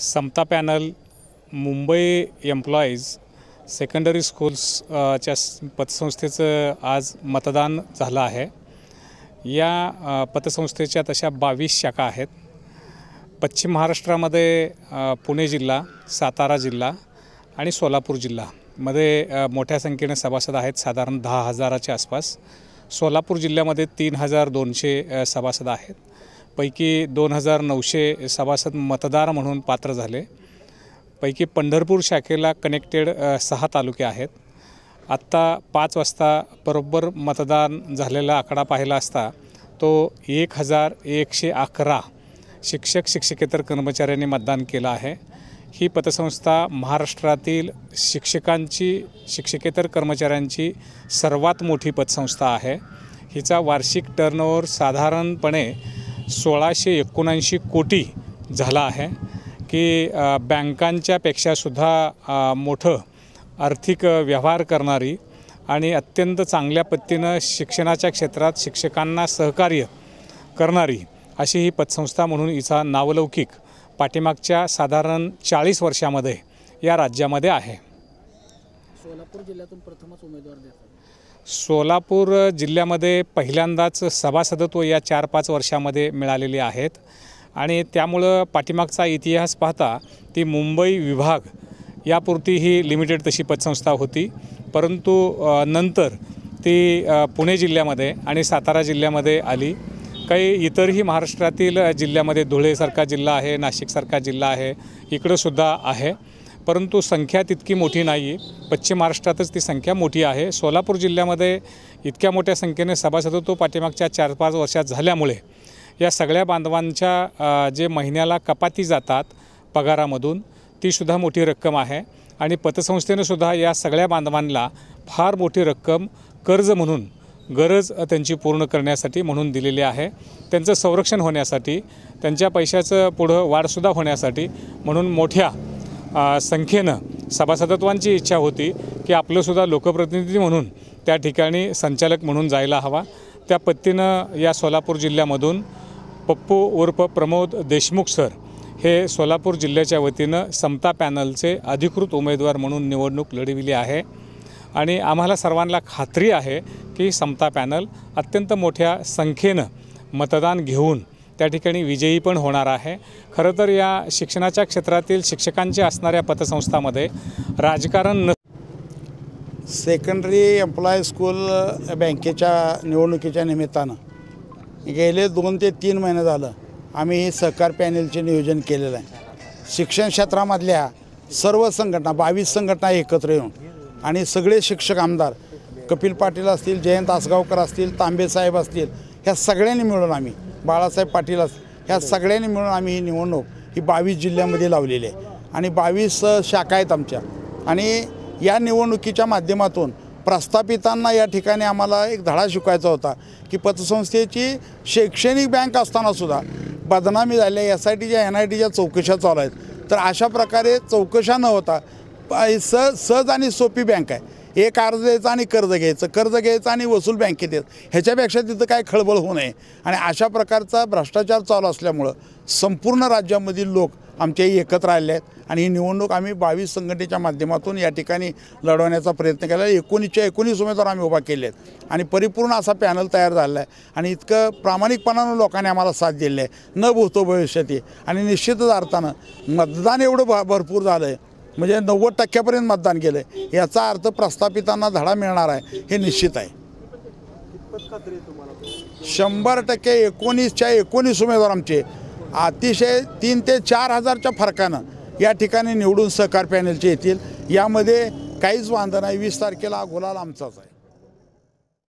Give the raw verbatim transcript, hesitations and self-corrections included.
समता panel Mumbai employees secondary schools च्या पतसंस्थेचं आज मतदान झालं आहे। या पतसंस्थेच्या तशा बावीस शाखा आहेत। पश्चिम महाराष्ट्रामध्ये पुणे जिल्हा, सातारा जिल्हा आणि सोलापूर जिल्ह्यामध्ये मोठ्या संख्येने सभासद आहेत, साधारण दहा हजाराच्या आसपास। सोलापूर जिल्ह्यामध्ये तीन हजार दोनशे सभासद आहेत, पैकी दोन हजार नऊशे सभासद मतदार म्हणून पात्र झाले। पैकी पंढरपूर शाखेला कनेक्टेड सहा तालुके आहेत। आत्ता पाच वाजता बरोबर मतदान झालेला आकडा पाहिला असता तो एक हजार एकशे अकरा शिक्षक शिक्षकेतर कर्मचाऱ्यांनी मतदान केलं आहे। ही पतसंस्था महाराष्ट्रातील शिक्षकांची शिक्षकेतर कर्मचाऱ्यांची सर्वात मोठी पतसंस्था आहे। हिचा वार्षिक टर्नओव्हर साधारणपणे सोळाशे एकोणऐंशी कोटी झाला आहे, की बँकांच्या पेक्षासुद्धा मोठं आर्थिक व्यवहार करणारी आणि अत्यंत चांगल्या पद्धतीनं शिक्षणाच्या क्षेत्रात शिक्षकांना सहकार्य करणारी अशी ही पतसंस्था म्हणून हिचा नावलौकिक पाठीमागच्या साधारण चाळीस वर्षामध्ये या राज्यामध्ये आहे। सोलापूर जिल्ह्यातून प्रथमच उमेदवार देतात। सोलापूर जिल्ह्यामध्ये पहिल्यांदाच सभासदत्व या चार पाच वर्षामध्ये मिळालेले आहेत आणि त्यामुळं पाठीमागचा इतिहास पाहता ती मुंबई विभाग यापुरती ही लिमिटेड तशी पतसंस्था होती, परंतु नंतर ती पुणे जिल्ह्यामध्ये आणि सातारा जिल्ह्यामध्ये आली। काही इतरही महाराष्ट्रातील जिल्ह्यामध्ये धुळेसारखा जिल्हा आहे, नाशिकसारखा जिल्हा आहे, इकडंसुद्धा आहे, परंतु संख्या तितकी मोठी नाही। पश्चिम महाराष्ट्रातच ती संख्या मोठी आहे। सोलापूर जिल्ह्यामध्ये इतक्या मोठ्या संख्येने सभासदत्व पाठीमागच्या चार पाच वर्षात झाल्यामुळे या सगळ्या बांधवांच्या जे महिन्याला कपाती जातात पगारामधून तीसुद्धा मोठी रक्कम आहे आणि पतसंस्थेनं सुद्धा या सगळ्या बांधवांना फार मोठी रक्कम कर्ज म्हणून गरज त्यांची पूर्ण करण्यासाठी म्हणून दिलेली आहे। त्यांचं संरक्षण होण्यासाठी, त्यांच्या पैशाचं पुढं वाढसुद्धा होण्यासाठी म्हणून मोठ्या संख्येनं सभासदत्वांची इच्छा होती की आपलंसुद्धा लोकप्रतिनिधी म्हणून त्या ठिकाणी संचालक म्हणून जायला हवा। त्या पद्धतीनं या सोलापूर जिल्ह्यामधून पप्पू उर्फ प्रमोद देशमुख सर हे सोलापूर जिल्ह्याच्या वतीनं समता पॅनलचे अधिकृत उमेदवार म्हणून निवडणूक लढविली आहे आणि आम्हाला सर्वांना खात्री आहे की समता पॅनल अत्यंत मोठ्या संख्येनं मतदान घेऊन त्या ठिकाणी विजयी पण होणार आहे। खरं तर या शिक्षणाच्या क्षेत्रातील शिक्षकांच्या असणाऱ्या पतसंस्थांमध्ये राजकारण न सेकंडरी एम्प्लॉई स्कूल बँकेच्या निवडणुकीच्या निमित्तानं गेले दोन ते तीन महिने झालं आम्ही ही सहकार पॅनलचे नियोजन केलेलं आहे। शिक्षण क्षेत्रामधल्या सर्व संघटना बावीस संघटना एकत्र येऊन आणि सगळे शिक्षक आमदार कपिल पाटील असतील, जयंत आसगावकर असतील, तांबे साहेब असतील, ह्या सगळ्यांनी मिळून आम्ही बाळासाहेब पाटील असतील, ह्या सगळ्यांनी मिळून आम्ही ही निवडणूक ही बावीस जिल्ह्यामध्ये लावलेली आहे आणि बावीस शाखा आहेत आमच्या। आणि या निवडणुकीच्या माध्यमातून प्रस्थापितांना या ठिकाणी आम्हाला एक धडा शिकवायचा होता की पतसंस्थेची शैक्षणिक बँक असतानासुद्धा बदनामी झाल्या, एस आय टीच्या एन आय टीच्या चौकशा चालू आहेत, तर अशा प्रकारे चौकशा न होता सहज सहज आणि सोपी बँक आहे। एक अर्ज द्यायचं आणि कर्ज घ्यायचं, कर्ज घ्यायचं आणि वसूल बँकेत येत, ह्याच्यापेक्षा तिथं काय खळबळ होऊ नये आणि अशा प्रकारचा भ्रष्टाचार चालू असल्यामुळं संपूर्ण राज्यामधील लोक आमच्या एकत्र आले आहेत आणि ही निवडणूक आम्ही बावीस संघटनेच्या माध्यमातून या ठिकाणी लढवण्याचा प्रयत्न केला आहे। एकोणीसच्या एकोणीस उमेदवार आम्ही उभा केले आहेत आणि परिपूर्ण असा पॅनल तयार झाला आहे आणि इतकं प्रामाणिकपणानं लोकांनी आम्हाला साथ दिली आहे, न भूतो भविष्यती। आणि निश्चितच अर्थानं मतदान एवढं भ भरपूर झालं आहे, म्हणजे नव्वद टक्क्यापर्यंत मतदान केलं आहे, याचा अर्थ प्रस्थापितांना धडा मिळणार आहे हे निश्चित आहे। शंभर टक्के एकोणीसच्या एकोणीस उमेदवार आमचे अतिशय तीन ते चार हजारच्या फरकानं या ठिकाणी निवडून सहकार पॅनलचे येतील, यामध्ये काहीच वांधा नाही। वीस तारखेला गुलाल आमचाच आहे।